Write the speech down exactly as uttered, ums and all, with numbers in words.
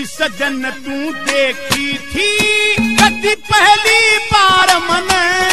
सी सजन तू देखी थी कदी पहली बार मने